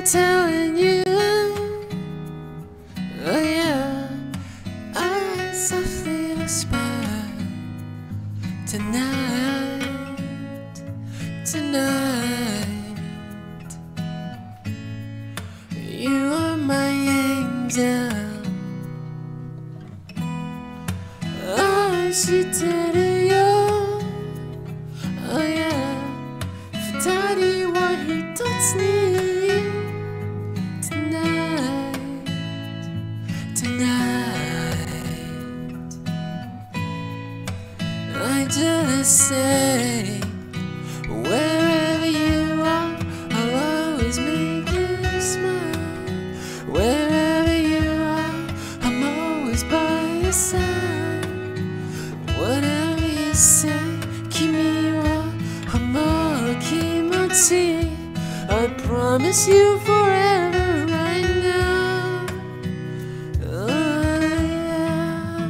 telling you, oh yeah, I softly whisper tonight, tonight. You are my angel.知ってるよ Oh yeah 二人は一つに Tonight Tonight I just say Wherever you are I'll always make you smile Wherever you are I'm always by your side Whatever you say, 君は思う気持ち I promise you forever right now. Oh yeah.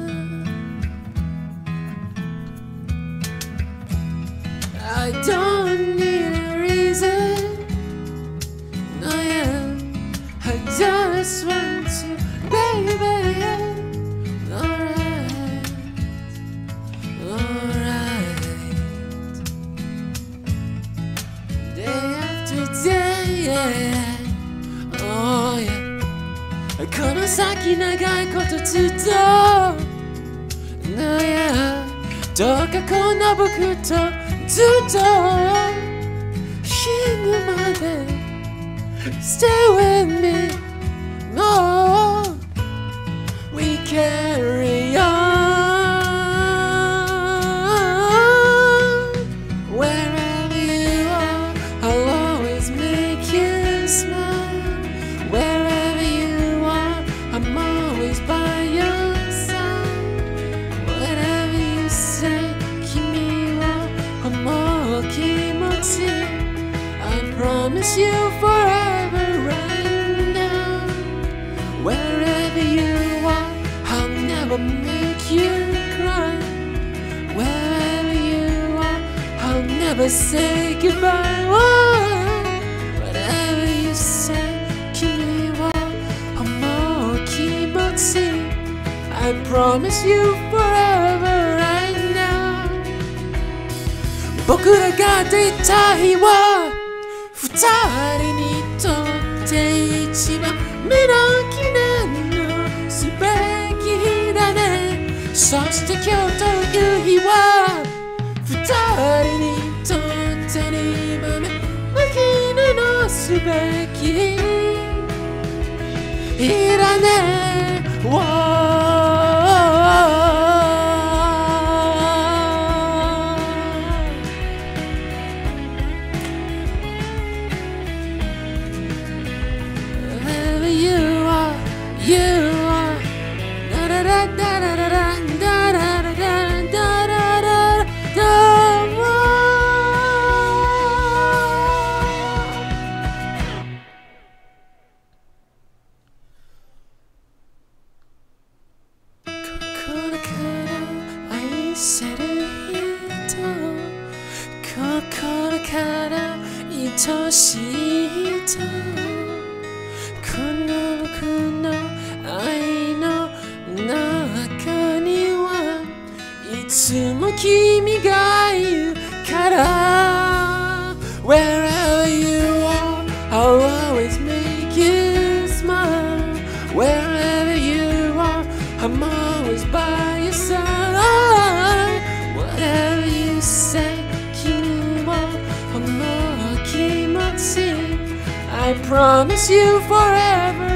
I don't need a reason. Oh yeah. I just want to, baby. Oh yeah この先長いことずっと No yeah どうかこんな僕とずっと死ぬまで Stay with me more We carry on Wherever you are I'll always make you smile Wherever you are I'm always by your side Whatever you say 君は思う気持ち I promise you forever right now Wherever you are I'll never make you cry Wherever you are I'll never say goodbye Whatever you say 君は思う気持ち I promise you forever right now 僕らが出た日は二人にとって一番目の記念のすべき日だねそして今日という日は二人にとって二番目の記念のすべき日だねYou are da da da da da da da da da da da da da心から愛せる人心から愛しい人この僕の愛の中にはいつも君がいるから Wherever you are I'll always make you smile Wherever you are I'm always by your side Whatever you say 君は思う気持ちI promise you forever